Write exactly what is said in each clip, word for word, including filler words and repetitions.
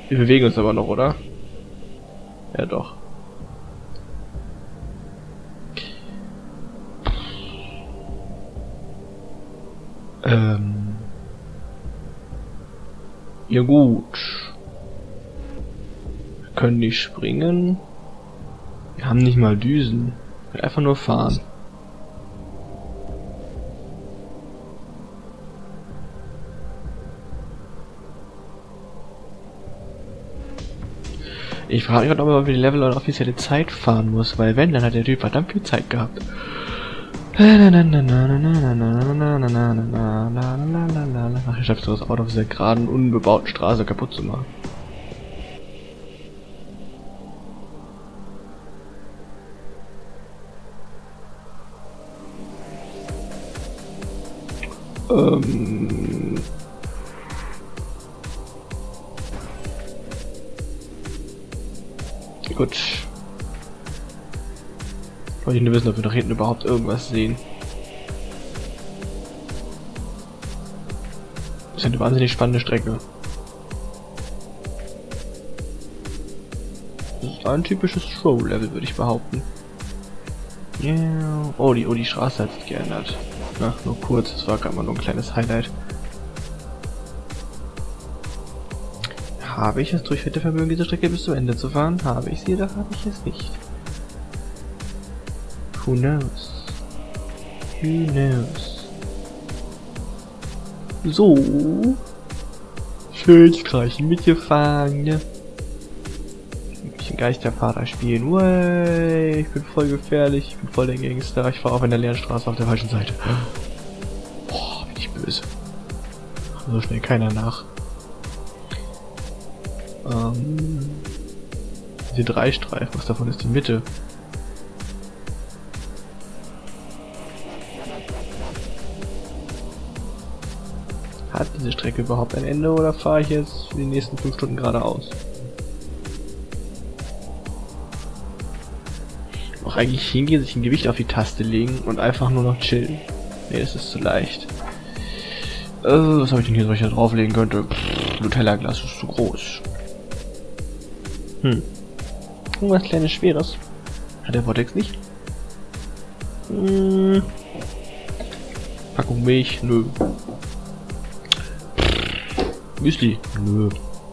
Wir bewegen uns aber noch, oder? Ja, doch. Ähm. Ja gut. Wir können nicht springen. Wir haben nicht mal Düsen. Wir können einfach nur fahren. Ich frage mich, ob man für die Level oder offizielle Zeit fahren muss, weil wenn, dann hat der Typ verdammt viel Zeit gehabt. Ach, ich schaffe so das Auto auf dieser geraden, unbebauten Straße kaputt zu machen. Ähm... Gut. Wollte ich nur wissen, ob wir nach hinten überhaupt irgendwas sehen. Das ist eine wahnsinnig spannende Strecke. Das ist ein typisches Show-Level, würde ich behaupten. Yeah. Oh, die, oh, die Straße hat sich geändert. Na, nur kurz, das war gerade mal nur ein kleines Highlight. Habe ich das Durchhaltevermögen, diese Strecke bis zum Ende zu fahren? Habe ich sie oder habe ich es nicht? Who knows? Who knows? So. Schön streichen mitgefahren, ne? Ein bisschen Geisterfahrer spielen. Way, ich bin voll gefährlich, ich bin voll der Gangster. Ich fahre auf einer leeren Straße auf der falschen Seite. Boah, bin ich böse. So schnell keiner nach. Ähm, diese drei Streifen, was davon ist die Mitte? Hat diese Strecke überhaupt ein Ende oder fahre ich jetzt für die nächsten fünf Stunden geradeaus? Auch eigentlich hingehen, sich ein Gewicht auf die Taste legen und einfach nur noch chillen. Ne, das ist zu leicht. Äh, was habe ich denn hier, was ich da drauflegen könnte? Pff, Nutella-Glas ist zu groß. Hm. Irgendwas kleines Schweres. Hat der Vortex nicht? Hm. Packung Milch? Nö. Müsli? Nö.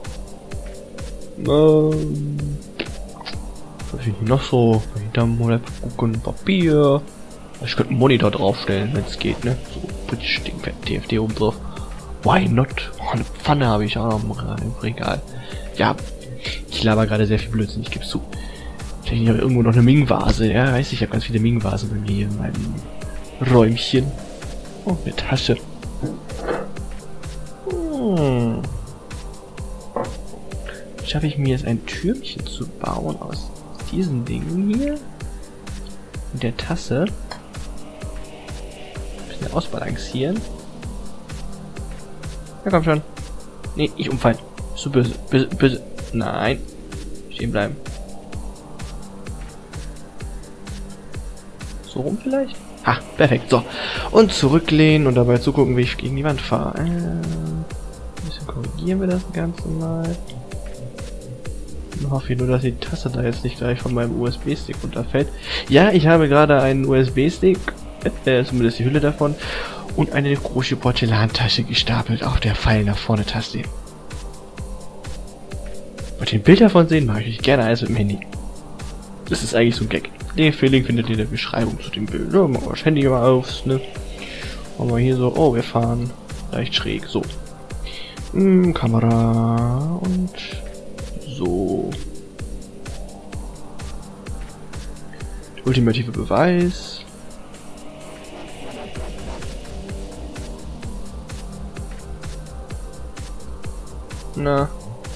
Ähm. Was habe ich hier noch so? Hinterm Gucken Papier. Ich könnte einen Monitor draufstellen, wenn es geht, ne? So, British Ding, T F T oben drauf. Why not? Oh, eine Pfanne habe ich auch noch im Regal. Ja. Ich laber gerade sehr viel Blödsinn, ich gebe zu. Ich habe irgendwo noch eine Ming-Vase. Ja, weiß ich, ich habe ganz viele Ming-Vasen bei mir hier in meinem Räumchen. Oh, eine Tasche. Hm. Schaffe ich mir jetzt ein Türmchen zu bauen aus diesen Dingen hier? Und der Tasse. Ein bisschen ausbalancieren. Ja, komm schon. Nee, ich umfallen. So böse, böse, böse. Nein. Stehen bleiben. So rum vielleicht? Ha, perfekt. So. Und zurücklehnen und dabei zugucken, wie ich gegen die Wand fahre. Ähm, ein bisschen korrigieren wir das Ganze mal. Ich hoffe nur, dass die Tasse da jetzt nicht gleich von meinem U S B-Stick runterfällt. Ja, ich habe gerade einen U S B-Stick, äh, zumindest die Hülle davon, und eine große Porzellantasche gestapelt auf der Pfeil nach vorne Taste. Wollt ihr ein Bild davon sehen, mache ich gerne alles mit dem Handy. Das ist eigentlich so ein Gag. Den Feeling findet ihr in der Beschreibung zu dem Bild. Ja, machen wir das Handy mal auf, ne? Machen wir hier so, oh, wir fahren leicht schräg, so. Hm, Kamera und so. Der ultimative Beweis. Na.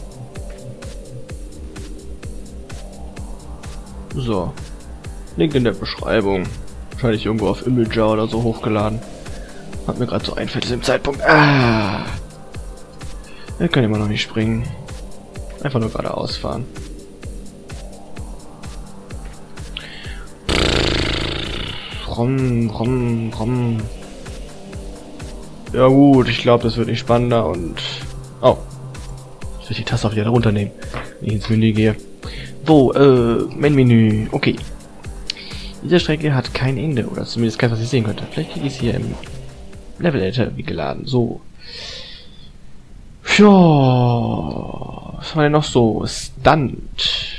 So. Link in der Beschreibung. Wahrscheinlich irgendwo auf Imager oder so hochgeladen. Hat mir gerade so einfällt zu dem Zeitpunkt. Ah. Er kann immer noch nicht springen. Einfach nur geradeaus fahren. Rom, rom, rom. Ja gut, ich glaube, das wird nicht spannender und... Oh. will ich die Taste auch wieder runternehmen, wenn ich ins Menü gehe. Wo, äh, Menü. Okay. Diese Strecke hat kein Ende, oder zumindest keins, was ich sehen könnte. Vielleicht kriege ich es hier im Level Editor wie geladen. So. Ja. Was war denn noch so? Stunt.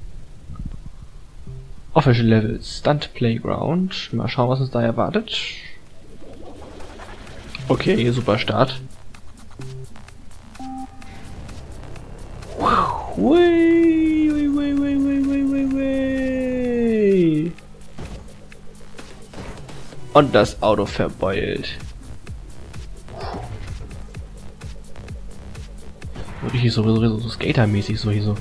Official Level. Stunt Playground. Mal schauen, was uns da erwartet. Okay, super Start. Hui, hui, hui, hui, hui, hui, hui, hui. Und das Auto verbeult. So richtig so, so, so, so Skater-mäßig, so hier so.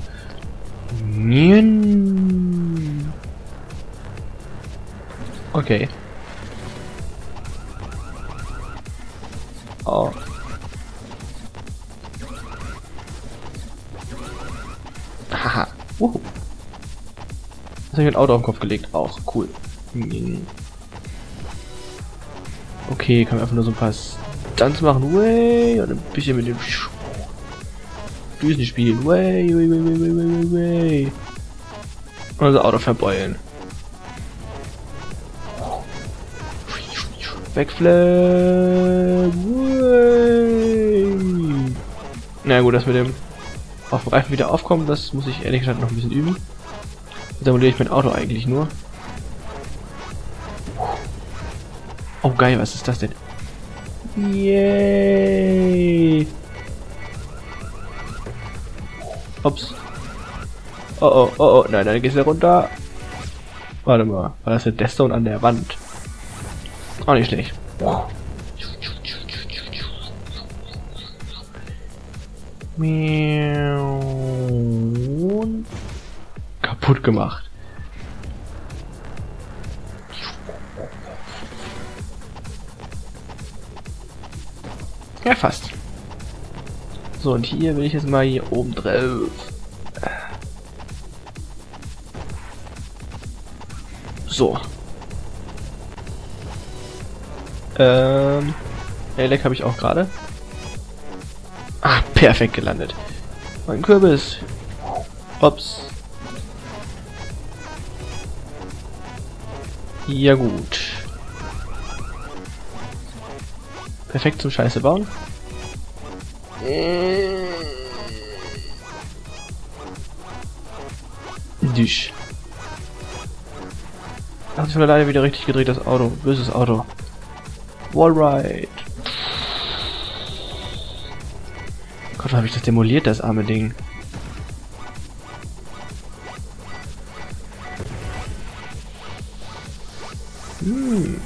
Okay. Oh. Haha. Wuhu. Jetzt habe ich ein Auto auf den Kopf gelegt. Auch cool. Okay, können wir einfach nur so ein paar Stunts machen. Way. Und ein bisschen mit dem Düsen spielen. Way, way, way, way, way, way, way. Und unser Auto verbeulen. Backflip. Na gut, das mit dem auf dem Reifen wieder aufkommen, das muss ich ehrlich gesagt noch ein bisschen üben. Da simuliere ich mein Auto eigentlich nur. Oh geil, was ist das denn? Yay! Ups. Oh oh, oh oh, nein, dann geht's ja runter. Warte mal, war das der Deathstone an der Wand? Auch nicht schlecht. Kaputt gemacht. Ja, fast. So, und hier will ich jetzt mal hier oben drauf. So. Ähm. Elek habe ich auch gerade. Ah, perfekt gelandet. Mein Kürbis. Ups. Ja gut. Perfekt zum Scheiße bauen. Düsch. Hat sich von alleine wieder richtig gedreht, das Auto. Böses Auto. Wallride. Gott, habe ich das demoliert, das arme Ding. Hm.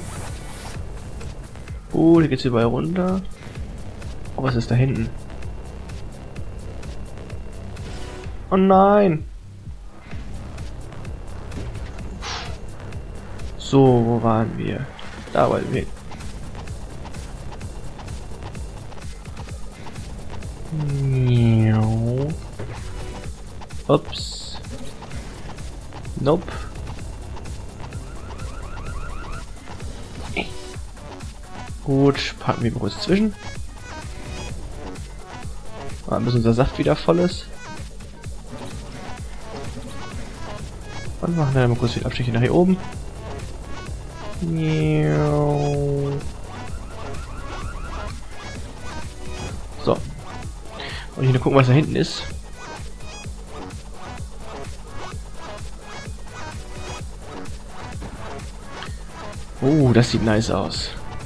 Oh, hier geht's überall runter. Oh, was ist da hinten? Oh nein! So, wo waren wir? Da wollten wir. Ups. Nope. Gut, packen wir mal kurz zwischen. Mal bis unser Saft wieder voll ist. Und machen dann mal kurz wieder Abstriche nach hier oben. So. Und hier gucken, was da hinten ist. Oh, das sieht nice aus.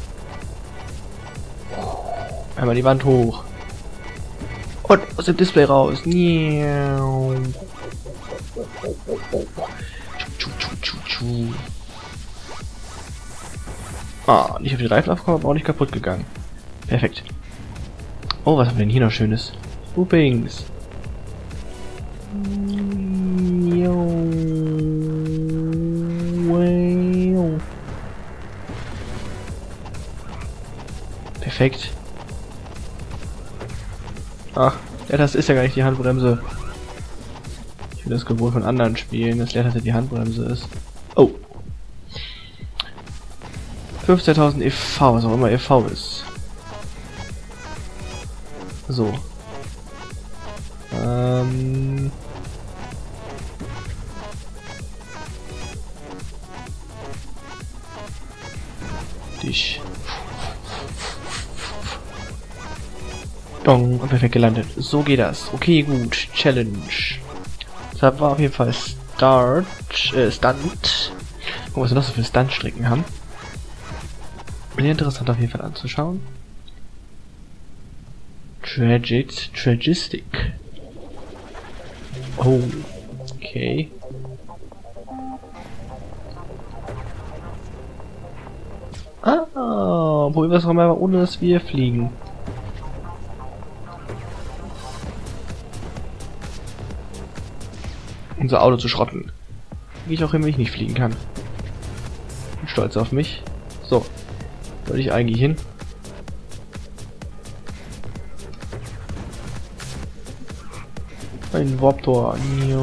Einmal die Wand hoch. Und aus dem Display raus. Ah, nicht auf die Reifen aufgekommen, aber auch nicht kaputt gegangen. Perfekt. Oh, was haben wir denn hier noch Schönes? Loopings. Perfekt. Ach, Leertaste ist ja gar nicht die Handbremse. Ich bin das gewohnt von anderen Spielen, dass Leertaste die Handbremse ist. Oh. fünfzehntausend E V, was auch immer E V ist. So. Ähm... Dich. Dong, und perfekt gelandet. So geht das. Okay, gut. Challenge. Das war auf jeden Fall Start, äh, Stunt. Gucken, was wir noch so für Stuntstrecken haben. Sehr interessant auf jeden Fall anzuschauen. Tragic, Tragistic. Oh, okay. Ah, probieren wir es noch mal, ohne dass wir fliegen. Unser Auto zu schrotten. Wie ich auch immer ich nicht fliegen kann. Bin stolz auf mich. So. Wollte ich eigentlich hin? Ein Warp-Tor.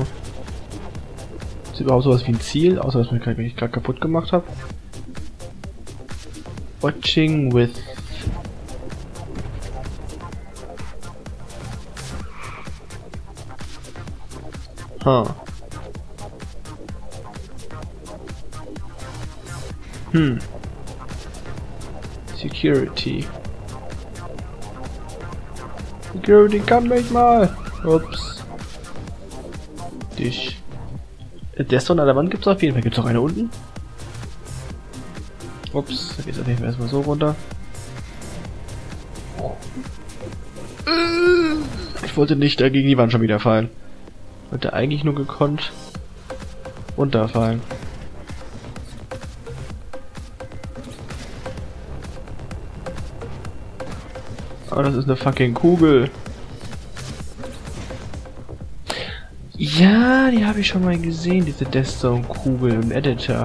Ist überhaupt sowas wie ein Ziel, außer dass ich mich gerade kaputt gemacht habe. Watching with. Huh. Hm. Security. Security, kann mich mal. Ups. Dich. Der ist doch an der Wand, gibt's auf jeden Fall. Gibt's auch eine unten? Ups, da geht's auf jeden Fall erstmal so runter. Ich wollte nicht da gegen die Wand schon wieder fallen. Wollte eigentlich nur gekonnt runterfallen. Aber das ist eine fucking Kugel. Ja, die habe ich schon mal gesehen, diese Death Zone Kugel im Editor.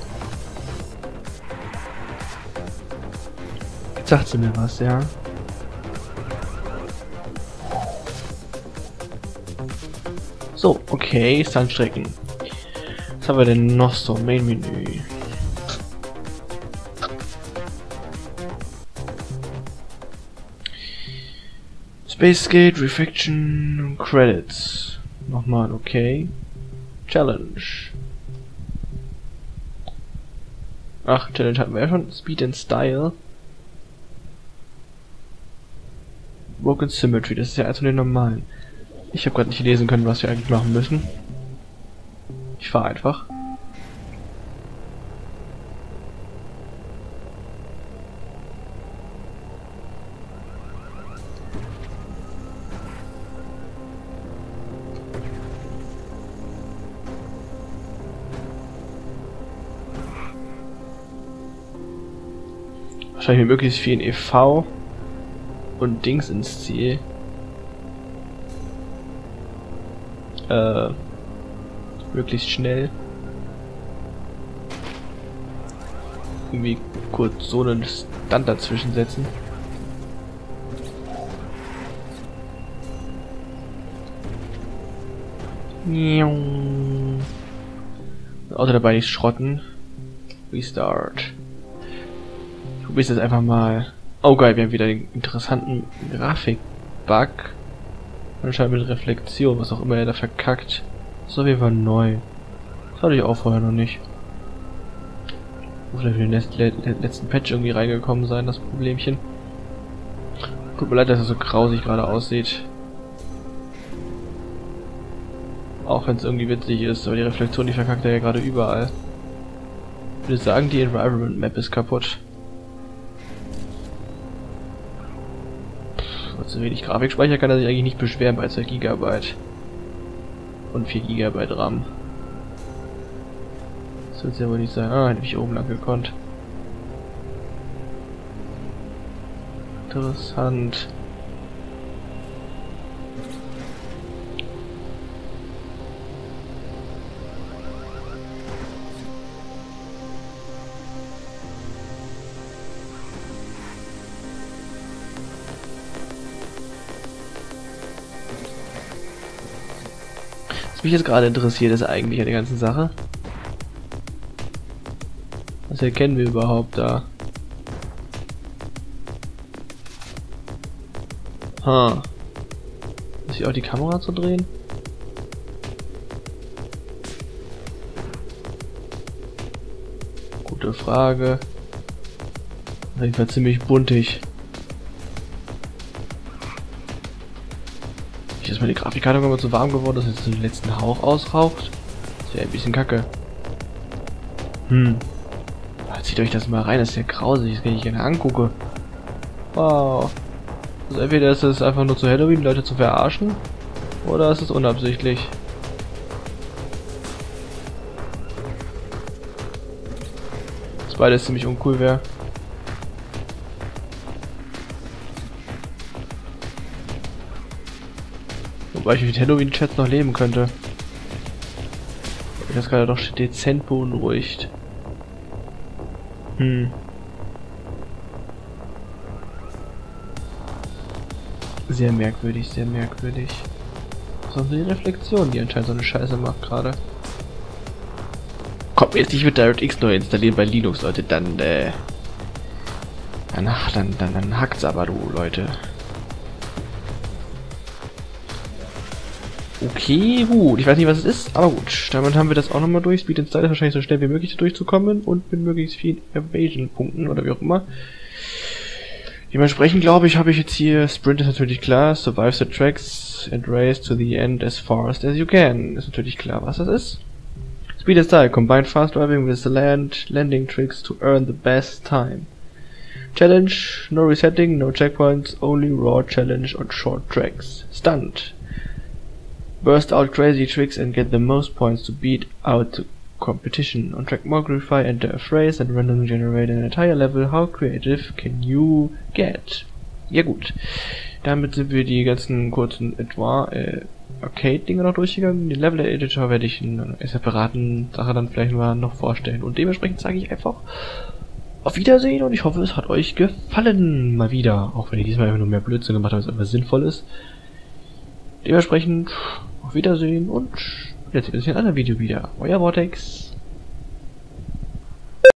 Jetzt sagt sie mir was, ja. So, okay, Stuntstrecken. Was haben wir denn noch so? Main-Menü. Space Gate, Reflection, Credits. Nochmal, okay. Challenge. Ach, Challenge hatten wir ja schon. Speed and Style. Broken Symmetry, das ist ja eins von den normalen. Ich habe gerade nicht lesen können, was wir eigentlich machen müssen. Ich fahre einfach. Wahrscheinlich mit möglichst vielen E V und Dings ins Ziel. Äh, möglichst schnell. Irgendwie kurz so einen Stand dazwischen setzen. Auto dabei nicht schrotten. Restart. Ich probiere jetzt einfach mal. Oh geil, wir haben wieder den interessanten Grafik-Bug. Anscheinend mit Reflexion, was auch immer er da verkackt. Das ist auf jeden Fall neu. Das hatte ich auch vorher noch nicht. Muss vielleicht in den letzten Patch irgendwie reingekommen sein, das Problemchen. Tut mir leid, dass er so grausig gerade aussieht. Auch wenn es irgendwie witzig ist, aber die Reflexion, die verkackt er ja gerade überall. Ich würde sagen, die Environment Map ist kaputt. Pff, so wenig Grafikspeicher kann er sich eigentlich nicht beschweren bei zwei Gigabyte. Und vier Gigabyte RAM. Das wird ja wohl nicht sein. Ah, hätte ich oben lang gekonnt. Interessant. Was mich jetzt gerade interessiert, ist eigentlich an der ganzen Sache. Was erkennen wir überhaupt da? Ha. Muss ich auch die Kamera zu drehen? Gute Frage. Auf jeden Fall ziemlich buntig. Ich ist mal die Grafikkarte immer zu warm geworden, dass jetzt den letzten Hauch ausraucht. Das wäre ein bisschen kacke. Hm. Zieht euch das mal rein, das ist ja grausig, das kann ich gerne angucke. Wow. Also entweder ist es einfach nur zu Halloween, Leute zu verarschen, oder ist es unabsichtlich. Das beides ziemlich uncool wäre. Wobei ich mit Halloween-Chats noch leben könnte. Ich das gerade doch dezent beunruhigt. Hm. Sehr merkwürdig, sehr merkwürdig. Das ist die Reflexion, die anscheinend so eine Scheiße macht gerade. Kommt jetzt nicht mit DirectX neu installieren bei Linux, Leute, dann äh. Dann, dann, dann, dann hackt's aber, du Leute. Okay, gut. Ich weiß nicht, was es ist, aber gut. Damit haben wir das auch nochmal durch. Speed and Style ist wahrscheinlich so schnell wie möglich durchzukommen und mit möglichst vielen Evasion-Punkten oder wie auch immer. Dementsprechend glaube ich, habe ich jetzt hier Sprint ist natürlich klar, Survive the Tracks and Race to the End as fast as you can. Ist natürlich klar, was das ist. Speed and Style, combine fast driving with the land landing tricks to earn the best time. Challenge, no resetting, no checkpoints, only raw challenge on short tracks. Stunt. Burst out crazy tricks and get the most points to beat out the competition. On track Mogrify, enter a phrase and randomly generate an entire level. How creative can you get? Ja gut, damit sind wir die ganzen kurzen etwa äh, Arcade-Dinge noch durchgegangen. Den Level-Editor werde ich in einer separaten Sache dann vielleicht mal noch vorstellen. Und dementsprechend sage ich einfach auf Wiedersehen und ich hoffe, es hat euch gefallen. Mal wieder, auch wenn ich diesmal einfach nur mehr Blödsinn gemacht habe, was einfach sinnvoll ist. Dementsprechend auf Wiedersehen und jetzt sehen wir uns in einem anderen Video wieder. Euer Vortex.